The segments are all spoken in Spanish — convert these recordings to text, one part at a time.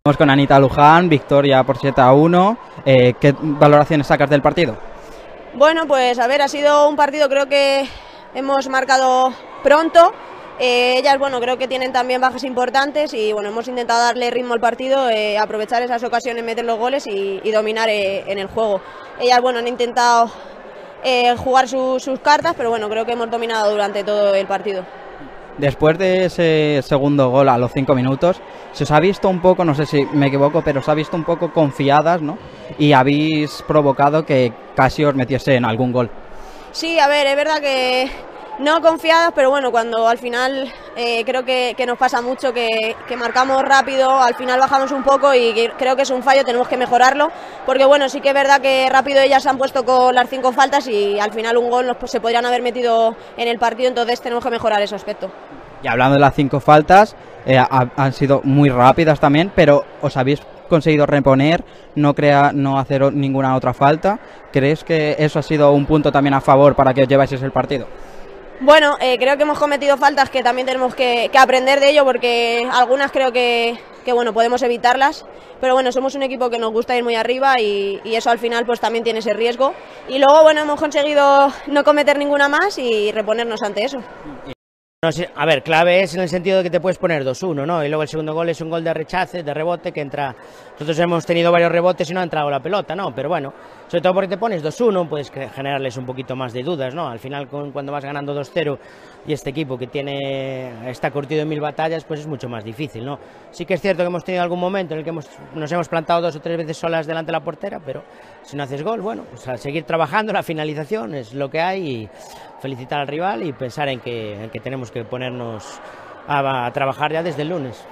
Estamos con Anita Luján, victoria por 7-1. ¿Qué valoraciones sacas del partido? Bueno, pues a ver, ha sido un partido, creo que hemos marcado pronto. Ellas, bueno, creo que tienen también bajas importantes y bueno, hemos intentado darle ritmo al partido, aprovechar esas ocasiones, meter los goles y dominar en el juego. Ellas, bueno, han intentado jugar sus cartas, pero bueno, creo que hemos dominado durante todo el partido. Después de ese segundo gol a los 5 minutos, se os ha visto un poco, no sé si me equivoco, pero os ha visto un poco confiadas, ¿no? Y habéis provocado que casi os metiese en algún gol. Sí, a ver, es verdad que no confiadas, pero bueno, cuando al final creo que nos pasa mucho que marcamos rápido, al final bajamos un poco y creo que es un fallo, tenemos que mejorarlo, porque bueno, sí que es verdad que rápido ellas se han puesto con las 5 faltas y al final un gol se podrían haber metido en el partido, entonces tenemos que mejorar ese aspecto. Y hablando de las 5 faltas, han sido muy rápidas también, pero os habéis conseguido reponer, no hacer ninguna otra falta. ¿Crees que eso ha sido un punto también a favor para que os llevaseis el partido? Bueno, creo que hemos cometido faltas que también tenemos que aprender de ello, porque algunas creo que bueno, podemos evitarlas, pero bueno, somos un equipo que nos gusta ir muy arriba y eso al final pues también tiene ese riesgo. Y luego, bueno, hemos conseguido no cometer ninguna más y reponernos ante eso. No sé, a ver, clave es en el sentido de que te puedes poner 2-1, ¿no? Y luego el segundo gol es un gol de rechace, de rebote, que entra. Nosotros hemos tenido varios rebotes y no ha entrado la pelota, ¿no? Pero bueno, sobre todo porque te pones 2-1, puedes generarles un poquito más de dudas, ¿no? Al final, cuando vas ganando 2-0 y este equipo que está curtido en 1000 batallas, pues es mucho más difícil, ¿no? Sí que es cierto que hemos tenido algún momento en el que nos hemos plantado 2 o 3 veces solas delante de la portera, pero si no haces gol, bueno, pues a seguir trabajando, la finalización es lo que hay y felicitar al rival y pensar en que tenemos que ponernos a trabajar ya desde el lunes.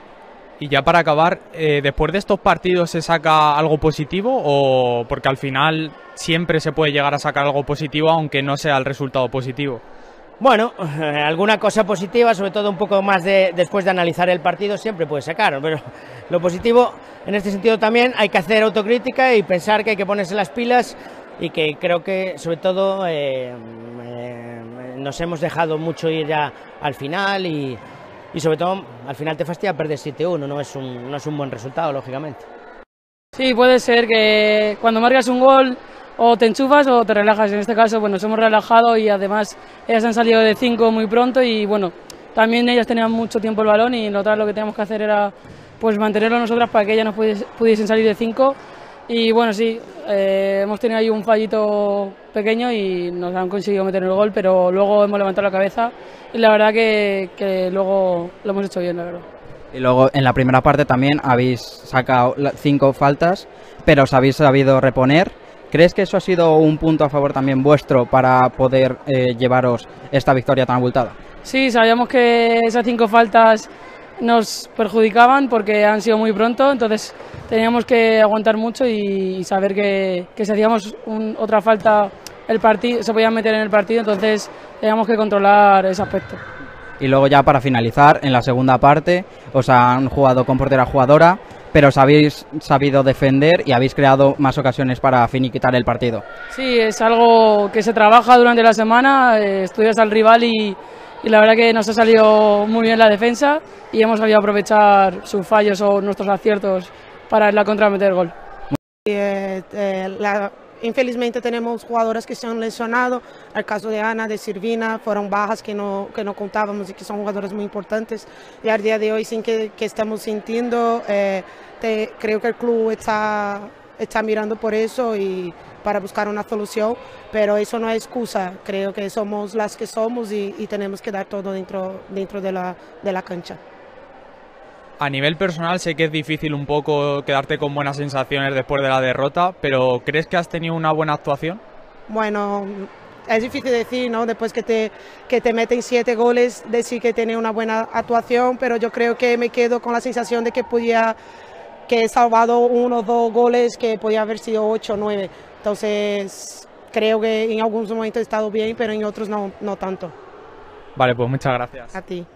Y ya para acabar, ¿después de estos partidos se saca algo positivo o porque al final siempre se puede llegar a sacar algo positivo aunque no sea el resultado positivo? Bueno, alguna cosa positiva, sobre todo un poco más después de analizar el partido, siempre puede sacar, pero lo positivo en este sentido también hay que hacer autocrítica y pensar que hay que ponerse las pilas y que creo que sobre todo nos hemos dejado mucho ir ya al final y sobre todo al final te fastidia perder 7-1, no es un buen resultado, lógicamente. Sí, puede ser que cuando marcas un gol o te enchufas o te relajas. En este caso, bueno, nos hemos relajado y además ellas han salido de 5 muy pronto y bueno, también ellas tenían mucho tiempo el balón y nosotras lo que teníamos que hacer era pues mantenerlo nosotras para que ellas no pudiesen salir de 5 y bueno, sí, hemos tenido ahí un fallito pequeño y nos han conseguido meter el gol, pero luego hemos levantado la cabeza y la verdad que luego lo hemos hecho bien, la verdad. Y luego en la primera parte también habéis sacado 5 faltas, pero os habéis sabido reponer. ¿Crees que eso ha sido un punto a favor también vuestro para poder llevaros esta victoria tan abultada? Sí, sabíamos que esas 5 faltas nos perjudicaban porque han sido muy pronto, entonces teníamos que aguantar mucho y saber que si hacíamos otra falta el partido se podían meter en el partido, entonces teníamos que controlar ese aspecto. Y luego ya para finalizar, en la segunda parte os han jugado con portera jugadora, pero os habéis sabido defender y habéis creado más ocasiones para finiquitar el partido. Sí, es algo que se trabaja durante la semana, estudias al rival y la verdad que nos ha salido muy bien la defensa y hemos sabido aprovechar sus fallos o nuestros aciertos para en la contra meter gol. Infelizmente tenemos jugadoras que se han lesionado, el caso de Ana, de Silvina, fueron bajas que no contábamos y que son jugadoras muy importantes y al día de hoy sin que estamos sintiendo, creo que el club está mirando por eso y para buscar una solución, pero eso no es excusa, creo que somos las que somos y tenemos que dar todo dentro de la cancha. A nivel personal sé que es difícil un poco quedarte con buenas sensaciones después de la derrota, pero ¿crees que has tenido una buena actuación? Bueno, es difícil decir, ¿no? Después que te meten 7 goles, decir que tiene una buena actuación, pero yo creo que me quedo con la sensación de que he salvado 1 o 2 goles que podía haber sido 8 o 9. Entonces creo que en algunos momentos he estado bien, pero en otros no tanto. Vale, pues muchas gracias. A ti.